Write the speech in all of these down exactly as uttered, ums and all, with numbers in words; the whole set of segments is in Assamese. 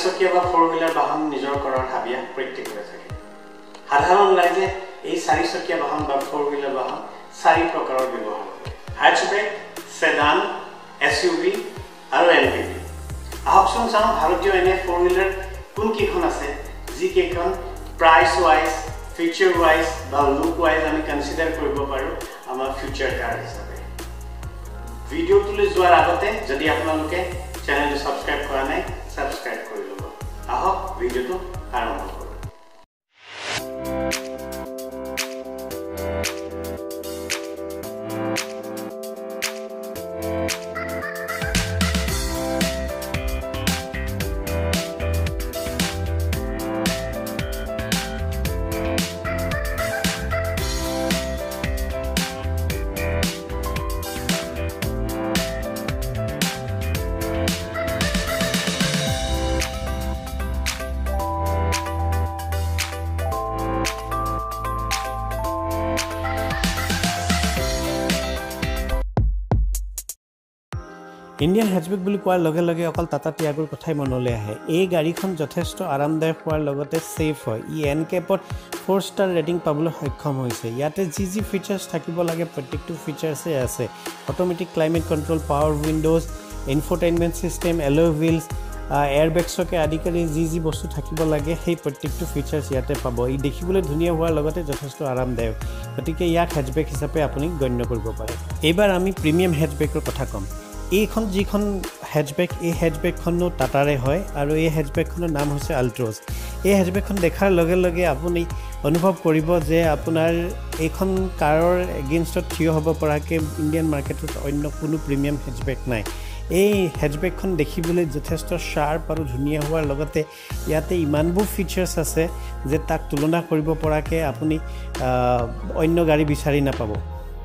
চাৰিচকীয়া বা ফ'ৰ হুইলাৰ বাহন নিজৰ কৰাৰ হাবিয়া প্ৰত্যেক কৰি থাকে সাধাৰণ ৰাইজে এই চাৰিচকীয়া বাহন বা ফ'ৰ হুইলাৰ বাহন চাৰি প্ৰকাৰৰ ব্যৱহাৰ কৰে হ্যাচবেক সেডান এছইউভি আৰু এমপিভি আহকচোন চাওঁ ভাৰতীয় এনে ফ'ৰ হুইলাৰ কোন কেইখন আছে যি কেইখন প্ৰাইস ওয়াইজ ফিচাৰ ওয়াইজ বা লুক ওয়াইজ আমি কনসিডাৰ কৰিব পাৰো আমাৰ ফিউচাৰ কাৰ হিচাপে ভিডিওটোলৈ যোৱাৰ আগতে যদি আপোনালোকে চেনেলটো সাবস্ক্ৰাইব কৰা নাই সাবস্ক্ৰাইব কৰি ল'ব আহক ভিডিওটো আৰম্ভ কৰোঁ ইন্ডিয়ান হ্যাচবেক বুলি কোৱাৰ লগে লগে অকল টাটা টিয়াগোৰ কথাই মনলৈ আহে এই গাড়ীখন যথেষ্ট আৰামদায়ক হোৱাৰ লগতে সেফ হয় ই এনকেপত ফ'ৰ ষ্টাৰ ৰেটিং পাবলৈ সক্ষম হৈছে ইয়াতে যি যি ফিচাৰ্ছ থাকিব লাগে প্ৰত্যেকটো ফিচাৰ্ছে আছে automatic climate control power windows infotainment system alloy wheels এয়াৰবেগছকে আদি কৰি যি যি বস্তু থাকিব লাগে সেই প্ৰত্যেকটো ফিচাৰ্ছ ইয়াতে পাব ই দেখিবলৈ ধুনীয়া হোৱাৰ লগতে যথেষ্ট আৰামদায়ক গতিকে ইয়াক হ্যাচবেক হিচাপে আপুনি গণ্য কৰিব পাৰে এইবাৰ আমি প্ৰিমিয়াম হ্যাচবেকৰ কথা ক'ম এইখন যিখন হ্যাচবেক এই হ্যাচবেকখনো টাটাৰে হয় আৰু এই হ্যাচবেকখনৰ নাম হৈছে আল্ট্ৰছ এই হ্যাচবেকখন দেখাৰ লগে লগে আপুনি অনুভৱ কৰিব যে আপোনাৰ এইখন কাৰৰ এগেইনষ্টত থিয় হ'ব পৰাকৈ ইণ্ডিয়ান মাৰ্কেটত অন্য কোনো প্ৰিমিয়াম হ্যাচবেক নাই এই হ্যাচবেকখন দেখিবলৈ যথেষ্ট শাৰ্প আৰু ধুনীয়া হোৱাৰ লগতে ইয়াতে ইমানবোৰ ফিচাৰ্ছ আছে যে তাক তুলনা কৰিব পৰাকৈ আপুনি অন্য গাড়ী বিচাৰি নাপাব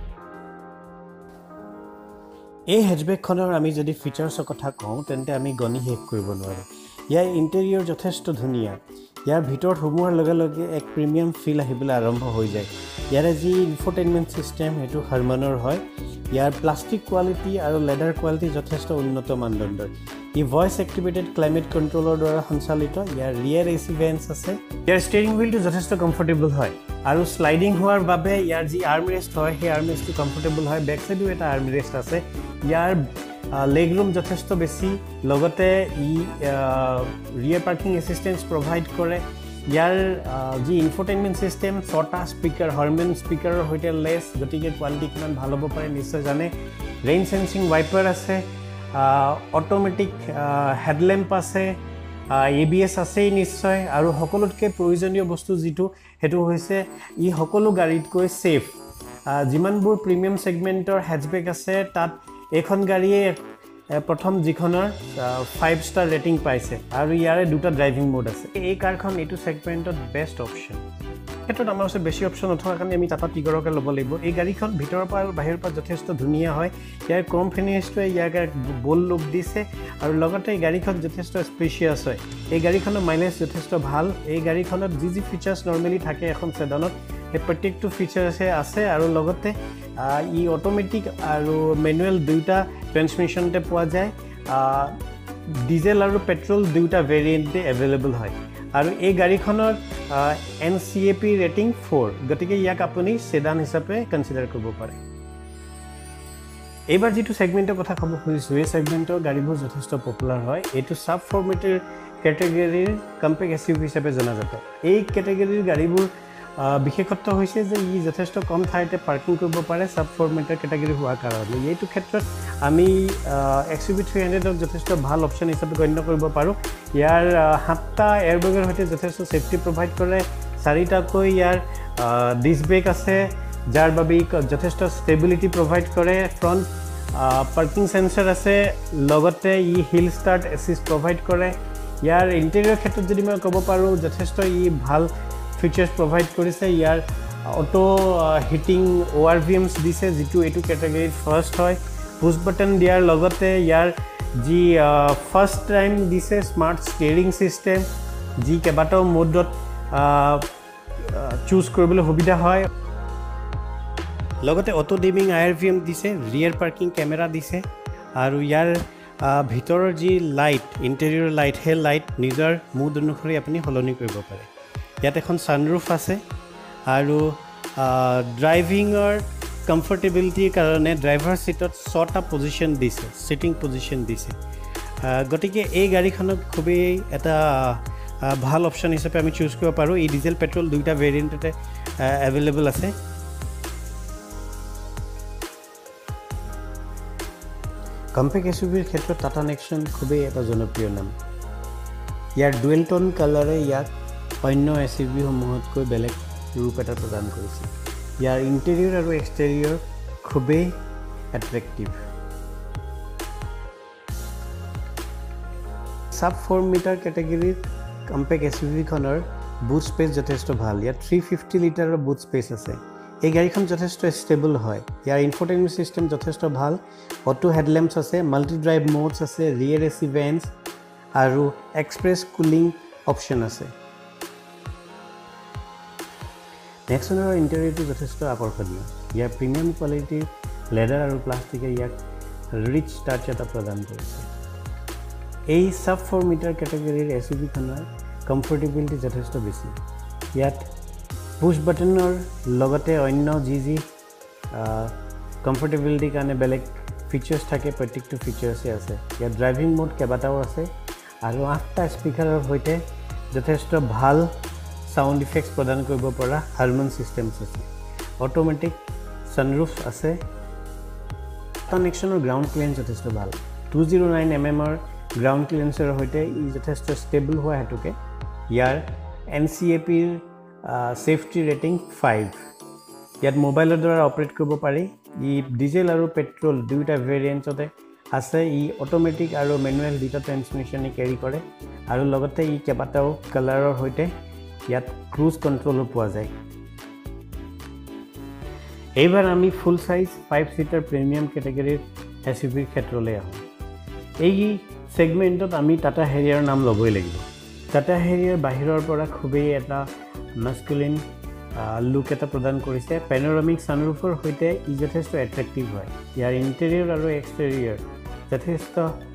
এই হ্যাচবেকখনৰ আমি যদি ফিচাৰ্ছৰ কথা কওঁ তেন্তে আমি গণি শেষ কৰিব নোৱাৰোঁ ইয়াৰ ইণ্টেৰিয়ৰ যথেষ্ট ধুনীয়া ইয়াৰ ভিতৰত সোমোৱাৰ লগে লগে এক প্ৰিমিয়াম ফিল আহিবলৈ আৰম্ভ হৈ যায় ইয়াৰে যি ইনফোটেইনমেণ্ট ছিষ্টেম সেইটো হাৰমানৰ হয় ইয়াৰ প্লাষ্টিক কোৱালিটি আৰু লেডাৰ কোৱালিটি যথেষ্ট উন্নত মানদণ্ডৰ ই ভইচ এক্টিভেটেড ক্লাইমেট কণ্ট্ৰোলৰ দ্বাৰা সঞ্চালিত ইয়াৰ ৰিয়েৰ এচি ভেন্টছ আছে ইয়াৰ ষ্টিয়াৰিং হুইলটো যথেষ্ট কমফৰ্টেবল হয় আৰু স্লাইডিং হোৱাৰ বাবে ইয়াৰ যি আৰ্মৰেষ্ট হয় সেই আৰ্মৰেষ্টটো কমফৰ্টেবল হয় বেক সাইডেও এটা আৰ্মৰেষ্ট আছে ইয়াৰ লেগ ৰুম যথেষ্ট বেছি লগতে ই ৰিয়েৰ পাৰ্কিং এছিষ্টেন্স প্ৰভাইড কৰে ইয়াৰ যি ইনফোটেইনমেণ্ট ছিষ্টেম ছটা স্পীকাৰ হাৰমেন স্পীকাৰৰ সৈতে লেছ গতিকে কোৱালিটি কিমান ভাল হ'ব পাৰে নিশ্চয় জানে ৰেইন সেন্সিং ৱাইপাৰ আছে অটোমেটিক হেডলেম্প আছে এ বি এছ আছেই নিশ্চয় আৰু সকলোতকৈ প্ৰয়োজনীয় বস্তু যিটো সেইটো হৈছে ই সকলো গাড়ীতকৈ ছেফ যিমানবোৰ প্ৰিমিয়াম ছেগমেণ্টৰ হ্যাচবেক আছে তাত এইখন গাড়ীয়ে প্ৰথম যিখনৰ ফাইভ ষ্টাৰ ৰেটিং পাইছে আৰু ইয়াৰে দুটা ড্ৰাইভিং মোড আছে এই কাৰখন এইটো ছেগমেণ্টত বেষ্ট অপশ্যন ক্ষেত্ৰত আমাৰ ওচৰত বেছি অপশ্যন নথকাৰ কাৰণে আমি টাটা টিগৰকে ল'ব লাগিব এই গাড়ীখন ভিতৰৰ পৰা আৰু বাহিৰৰ পৰা যথেষ্ট ধুনীয়া হয় ইয়াৰ ক্ৰম ফিনিছটোৱে ইয়াক বল লুক দিছে আৰু লগতে এই গাড়ীখন যথেষ্ট স্পেচিয়াছ হয় এই গাড়ীখনৰ মাইলেজ যথেষ্ট ভাল এই গাড়ীখনত যি যি ফিচাৰ্ছ নৰ্মেলি থাকে এখন সেডানত এই প্ৰত্যেকটো ফিচাৰ্ছে আছে আৰু লগতে ই অটোমেটিক আৰু মেনুৱেল দুইটা ট্ৰান্সমিশ্যনতে পোৱা যায় ডিজেল আৰু পেট্ৰল দুইটা ভেৰিয়েণ্টে এভেইলেবল হয় আৰু এই গাড়ীখনৰ N C A P rating four গতিকে ইয়াক আপুনি সেডান হিচাপে কনচিডাৰ কৰিব পাৰে এইবাৰ যিটো ছেগমেণ্টৰ কথা ক'ব খুজিছোঁ এই ছেগমেণ্টৰ গাড়ীবোৰ যথেষ্ট পপুলাৰ হয় এইটো সাব ফ'ৰ মিটাৰ কেটেগৰীৰ কম্পেক্ট এছ ইউ ভি হিচাপে জনাজাত এই কেটেগৰীৰ গাড়ীবোৰ বিশেষত্ব হৈছে যে ই যথেষ্ট কম ঠাইতে পাৰ্কিং কৰিব পাৰে সাব ফ'ৰ মিটাৰ কেটেগৰী হোৱাৰ কাৰণে এইটো ক্ষেত্ৰত আমি এক্স ইউ ভি থ্ৰী হাণ্ড্ৰেডক যথেষ্ট ভাল অপশ্যন হিচাপে গণ্য কৰিব পাৰোঁ ইয়াৰ সাতটা এয়াৰবেগৰ সৈতে যথেষ্ট ছেফটি প্ৰভাইড কৰে চাৰিটাকৈ ইয়াৰ ডিস্ক ব্ৰেক আছে যাৰ বাবে ই যথেষ্ট ষ্টেবিলিটি প্ৰভাইড কৰে ফ্ৰণ্ট পাৰ্কিং সেন্সৰ আছে লগতে ই হিল ষ্টাৰ্ট এছিষ্ট প্ৰভাইড কৰে ইয়াৰ ইণ্টেৰিয়ৰ ক্ষেত্ৰত যদি মই ক'ব পাৰোঁ যথেষ্ট ই ভাল ফিচাৰ্ছ প্ৰভাইড কৰিছে ইয়াৰ auto heating O' R V Ms দিছে যিটো এইটো কেটেগৰীত ফাৰ্ষ্ট হয় পুছ বাটন দিয়াৰ লগতে ইয়াৰ যি ফাৰ্ষ্ট টাইম দিছে স্মাৰ্ট ষ্টিয়াৰিং ছিষ্টেম যি কেইবাটাও মোডত চুজ কৰিবলৈ সুবিধা হয় লগতে auto dimming I R V M দিছে ৰিয়েৰ পাৰ্কিং কেমেৰা দিছে আৰু ইয়াৰ ভিতৰৰ যি লাইট ইণ্টেৰিয়ৰ লাইট হে লাইট নিজৰ মুড অনুসৰি আপুনি সলনি কৰিব পাৰে ইয়াত এখন সানৰুফ আছে আৰু ড্ৰাইভিঙৰ কমফৰ্টেবিলিটিৰ কাৰণে ড্ৰাইভাৰ সিটত ছটা পজিশন দিছে সিটিং পজিশন দিছে গতিকে এই গাড়ীখনক খুবেই এটা ভাল অপশন হিচাপে আমি চুজ কৰিব পাৰোঁ এই ডিজেল পেট্ৰল দুইটা ভেৰিয়েণ্টতে এভেইলেবল আছে কম্পেক্ট এছইভিৰ ক্ষেত্ৰত টাটা নেক্সন খুবেই এটা জনপ্ৰিয় নাম ইয়াৰ ডুৱেল টোন কালাৰে ইয়াক অন্য এছইভি সমূহতকৈ বেলেগ ৰূপ এটা প্ৰদান কৰিছে ইয়াৰ ইণ্টেৰিয়ৰ আৰু এক্সটেৰিয়ৰ খুবেই এট্ৰেক্টিভ সাব ফ'ৰ মিটাৰ কেটেগৰীৰ কম্পেক্ট এছইভিখনৰ বুট স্পেচ যথেষ্ট ভাল ইয়াত থ্ৰী ফিফটি লিটাৰৰ বুট স্পেচ আছে এই গাড়ীখন যথেষ্ট ষ্টেবল হয় ইয়াৰ ইনফোটেইনমেণ্ট সিস্টেম যথেষ্ট ভাল অটো হেডলেম্পছ আছে মাল্টি ড্ৰাইভ মোডছ আছে ৰিয়েৰ এচি ভেণ্টছ আৰু এক্সপ্ৰেছ কুলিং অপশ্যন আছে নেক্সনৰ ইণ্টেৰিয়ৰটো যথেষ্ট আকৰ্ষণীয় ইয়াৰ প্ৰিমিয়াম কোৱালিটিৰ লেডাৰ আৰু প্লাষ্টিকে ইয়াক ৰিচ টাচ এটা প্ৰদান কৰিছে এই সাব ফ'ৰ মিটাৰ কেটেগৰীৰ এছইভিখনৰ কমফৰ্টেবিলিটি যথেষ্ট বেছি ইয়াত পুশ বাটনৰ লগতে অন্য যি যি কমফৰ্টেবিলিটিৰ কাৰণে বেলেগ ফিচাৰ্ছ থাকে প্ৰত্যেকটো ফিচাৰ্ছে আছে ইয়াত ড্ৰাইভিং মোড কেইবাটাও আছে আৰু আঠটা স্পীকাৰৰ সৈতে যথেষ্ট ভাল সাউণ্ড ইফেক্টছ প্ৰদান কৰিব পৰা হাৰমন চিষ্টেমছ আছে অটোমেটিক সানৰুফ আছে টাটা নেক্সনৰ গ্ৰাউণ্ড ক্লিয়াৰেঞ্চ যথেষ্ট ভাল টু জিৰ' নাইন এম এমৰ গ্ৰাউণ্ড ক্লিয়াৰেঞ্চৰ সৈতে ই যথেষ্ট ষ্টেবল হোৱা হেতুকে ইয়াৰ এন চি এ পিৰ সেফটি ৰেটিং ফাইভ ইয়াত মোবাইলৰ দ্বাৰা অপাৰেট কৰিব পাৰি ই ডিজেল আৰু পেট্ৰল দুইটা ভেৰিয়েণ্টতে আছে ই অটোমেটিক আৰু মেনুৱেল দুটা ট্ৰান্সমিশ্যনে কেৰি কৰে আৰু লগতে ই কেইবাটাও কালাৰৰ সৈতে ইয়াত ক্ৰুজ কণ্ট্ৰলো পোৱা যায় এইবাৰ আমি full size five seater premium কেটেগৰীৰ এছইভিৰ ক্ষেত্ৰলৈ আহোঁ এই সেগমেণ্টত আমি টাটা হেৰিয়াৰ নাম ল'বই লাগিব টাটা হেৰিয়াৰ বাহিৰৰ পৰা খুবেই এটা মাস্কুলিন লুক এটা প্ৰদান কৰিছে পেনোৰামিক সানৰুফৰ সৈতে ই যথেষ্ট এট্ৰেক্টিভ হয় ইয়াৰ ইণ্টেৰিয়ৰ আৰু এক্সটেৰিয়ৰ যথেষ্ট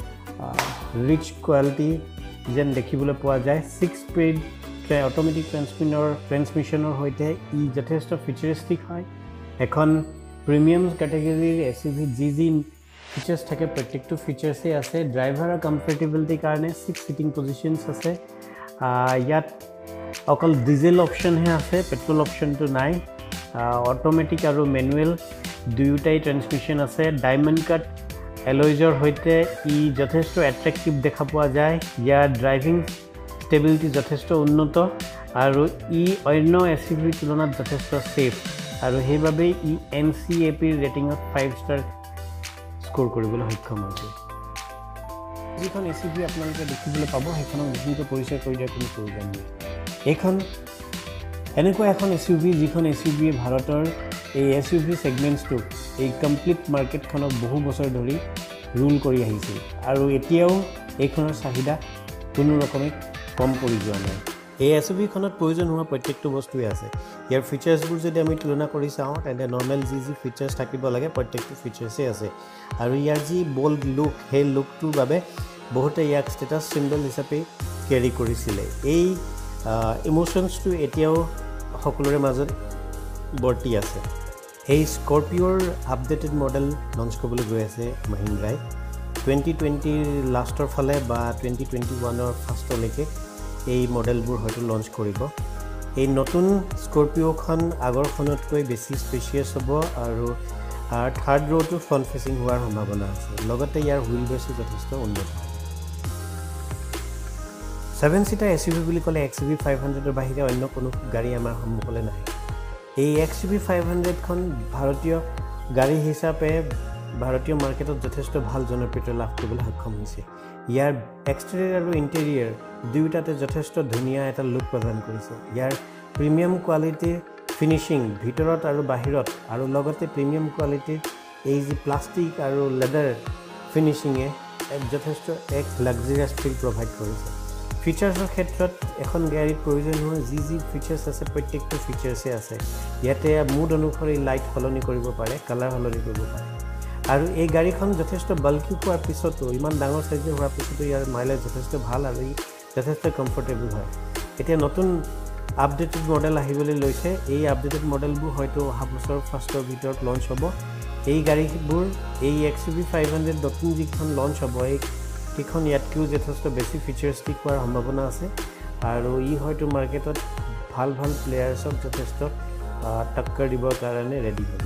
ৰিচ কোৱালিটি যেন দেখিবলৈ পোৱা যায় ছিক্স স্পীড অটোমেটিক ট্ৰান্সমিনৰ ট্ৰান্সমিশ্যনৰ সৈতে ই যথেষ্ট ফিচাৰিষ্টিক হয় এখন প্ৰিমিয়াম কেটেগৰীৰ এছইভি যি যি ফিচাৰ্ছ থাকে প্ৰত্যেকটো ফিচাৰ্ছে আছে ড্ৰাইভাৰৰ কমফৰ্টেবিলিটিৰ কাৰণে ছিক্স ছিটিং পজিশ্যনছ আছে ইয়াত অকল ডিজেল অপশ্যনহে আছে পেট্ৰল অপশ্যনটো নাই অটোমেটিক আৰু মেনুৱেল দুয়োটাই ট্ৰান্সমিশ্যন আছে ডায়মণ্ড কাট এলয়জৰ সৈতে ই যথেষ্ট এট্ৰেক্টিভ দেখা পোৱা যায় ইয়াৰ ড্ৰাইভিং ষ্টেবিলিটি যথেষ্ট উন্নত আৰু ই অন্য এছইভিৰ তুলনাত যথেষ্ট ছেফ আৰু সেইবাবে ই এন চি এ পিৰ ৰেটিঙত ফাইভ ষ্টাৰ স্ক'ৰ কৰিবলৈ সক্ষম হৈছে যিখন এছইভি আপোনালোকে দেখিবলৈ পাব সেইখনক নতুনকৈ পৰিচয় কৰি দিয়াৰ কোনো প্ৰয়োজন নাই এইখন এনেকুৱা এখন এছইভি যিখন এছইভিয়ে ভাৰতৰ এই এছইভি ছেগমেণ্টছটোক এই কমপ্লিট মাৰ্কেটখনক বহু বছৰ ধৰি ৰুল কৰি আহিছিল আৰু এতিয়াও এইখনৰ চাহিদা কোনো ৰকমে কম পৰি যোৱা নাই এই এছইভিখনত প্ৰয়োজন হোৱা প্ৰত্যেকটো বস্তুৱে আছে ইয়াৰ ফিচাৰ্ছবোৰ যদি আমি তুলনা কৰি চাওঁ তেন্তে নৰ্মেল যি যি ফিচাৰ্ছ থাকিব লাগে প্ৰত্যেকটো ফিচাৰ্ছে আছে আৰু ইয়াৰ যি বল্ড লুক সেই লুকটোৰ বাবে বহুতে ইয়াক ষ্টেটাছ চিম্বল হিচাপে কেৰি কৰিছিলে এই ইমোশ্যনছটো এতিয়াও সকলোৰে মাজত বৰ্তি আছে এই স্কৰপিঅ'ৰ আপডেটেড মডেল লঞ্চ কৰিবলৈ গৈ আছে মহিন্দ্ৰাই টুৱেণ্টি টুৱেণ্টিৰ লাষ্টৰ ফালে বা টুৱেণ্টি টুৱেণ্টি ওৱানৰ ফাৰ্ষ্টলৈকে এই মডেলবোৰ হয়তো লঞ্চ কৰিব এই নতুন স্কৰপিঅ'খন আগৰখনতকৈ বেছি স্পেচিয়াছ হ'ব আৰু থাৰ্ড ৰ'টো ফ্ৰণ্ট ফেচিং হোৱাৰ সম্ভাৱনা আছে লগতে ইয়াৰ হুইল বেছো যথেষ্ট উন্নত ছেভেন চিটাৰ এছইভি বুলি ক'লে এক্স ইউ ভি ফাইভ হাণ্ড্ৰেডৰ বাহিৰে অন্য কোনো গাড়ী আমাৰ সন্মুখলৈ নাহে এই এক্স ইউ ভি ফাইভ হাণ্ড্ৰেডখন ভাৰতীয় গাড়ী হিচাপে ভাৰতীয় মাৰ্কেটত যথেষ্ট ভাল জনপ্ৰিয়তা লাভ কৰিবলৈ সক্ষম হৈছে ইয়াৰ এক্সটেৰিয়ৰ আৰু ইণ্টেৰিয়ৰ দুয়োটাতে যথেষ্ট ধুনীয়া এটা লুক প্ৰদান কৰিছে ইয়াৰ প্ৰিমিয়াম কোৱালিটিৰ ফিনিচিং ভিতৰত আৰু বাহিৰত আৰু লগতে প্ৰিমিয়াম কোৱালিটিৰ এই যি প্লাষ্টিক আৰু লেডাৰ ফিনিচিঙে এক যথেষ্ট এক লাক্সাৰিয়াছ ফিল প্ৰভাইড কৰিছে ফিচাৰ্ছৰ ক্ষেত্ৰত এখন গাড়ীত প্ৰয়োজন হোৱা যি যি ফিচাৰ্ছ আছে প্ৰত্যেকটো ফিচাৰ্ছে আছে ইয়াতে মুড অনুসৰি লাইট সলনি কৰিব পাৰে কালাৰ সলনি কৰিব পাৰে আৰু এই গাড়ীখন যথেষ্ট বাল্কি হোৱাৰ পিছতো ইমান ডাঙৰ সাইজৰ হোৱাৰ পিছতো ইয়াৰ মাইলেজ যথেষ্ট ভাল আৰু যথেষ্ট কমফৰ্টেবল হয় এতিয়া নতুন আপডেটেড মডেল আহিবলৈ লৈছে এই আপডেটেড মডেলবোৰ হয়তো অহা বছৰ ফাৰ্ষ্টৰ ভিতৰত লঞ্চ হ'ব এই গাড়ীবোৰ এই X U V five hundred নতুন যিখন লঞ্চ হ'ব এই কিখন ইয়াতকৈও যথেষ্ট বেছি ফিচাৰ্ছ দি পোৱাৰ সম্ভাৱনা আছে আৰু ই হয়তো মাৰ্কেটত ভাল ভাল প্লেয়াৰ্ছক যথেষ্ট টক্কৰ দিবৰ কাৰণে ৰেডি হ'ব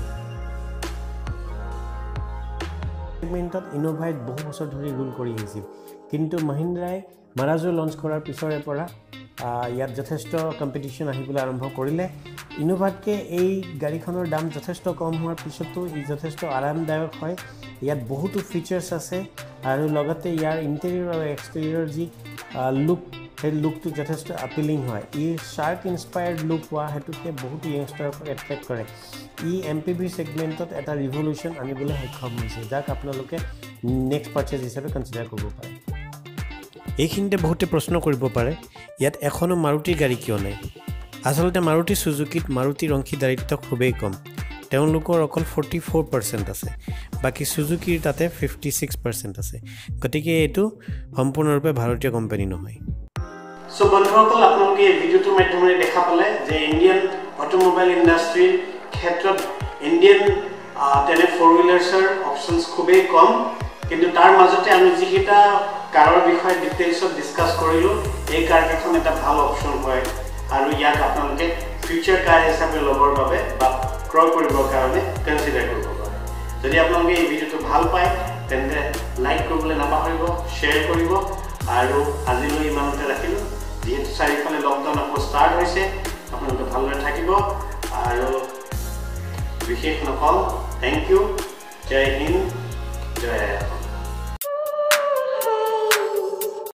সেগমেণ্টত ইনোভাই বহু বছৰ ধৰি ৰুল কৰি আহিছিল কিন্তু মহিন্দ্ৰাই মাৰাজো লঞ্চ কৰাৰ পিছৰে পৰা ইয়াত যথেষ্ট কম্পিটিশ্যন আহিবলৈ আৰম্ভ কৰিলে ইনোভাতকে এই গাড়ীখনৰ দাম যথেষ্ট কম হোৱাৰ পিছতো ই যথেষ্ট আৰামদায়ক হয় ইয়াত বহুতো ফিচাৰ্ছ আছে আৰু লগতে ইয়াৰ ইণ্টেৰিয়ৰ আৰু এক্সটেৰিয়ৰ যি লুক সেই লুকটো যথেষ্ট আপিলিং হয় ই শাৰ্ক ইনস্পায়াৰ্ড লুক হোৱা হেতুকে বহুতো য়ংষ্টাৰক এট্ৰেক্ট কৰে ই এম পি ভি ছেগমেণ্টত এটা ৰিভলিউশ্যন আনিবলৈ সক্ষম হৈছে যাক আপোনালোকে নেক্সট পাৰ্চেজ হিচাপে কনচিডাৰ কৰিব পাৰে এইখিনিতে বহুতে প্ৰশ্ন কৰিব পাৰে ইয়াত এখনো মাৰুতি গাড়ী কিয় নাই আচলতে মাৰুতি সুজুকিত মাৰুতিৰ অংশীদাৰিত্ব খুবেই কম তেওঁলোকৰ অকল ফৰ্টি ফ'ৰ পাৰ্চেণ্ট আছে বাকী সুজুকিৰ তাতে ফিফটি ছিক্স পাৰ্চেণ্ট আছে গতিকে এইটো সম্পূৰ্ণৰূপে ভাৰতীয় কোম্পানী নহয় সো বন্ধুসকল আপোনালোকে এই ভিডিঅ'টোৰ মাধ্যমেৰে দেখা পালে যে ইণ্ডিয়ান অটোমোবাইল ইণ্ডাষ্ট্ৰীৰ ক্ষেত্ৰত ইণ্ডিয়ান তেনে ফ'ৰ হুইলাৰ্ছৰ অপশ্যনছ খুবেই কম কিন্তু তাৰ মাজতে আমি যিকেইটা কাৰৰ বিষয়ে ডিটেইলছত ডিছকাছ কৰিলোঁ এই কাৰকেইখন এটা ভাল অপশ্যন হয় আৰু ইয়াক আপোনালোকে ফিউচাৰ কাৰ হিচাপে ল'বৰ বাবে বা ক্ৰয় কৰিবৰ কাৰণে কনচিডাৰ কৰিব পাৰে যদি আপোনালোকে এই ভিডিঅ'টো ভাল পায় তেন্তে লাইক কৰিবলৈ নাপাহৰিব শ্বেয়াৰ কৰিব আৰু আজিলৈ ইমানতে ৰাখিলোঁ যিহেতু চাৰিওফালে লকডাউন আকৌ ষ্টাৰ্ট হৈছে আপোনালোকে ভালদৰে থাকিব আৰু বিশেষ নকওঁ থেংক ইউ জয় হিন্দ জয়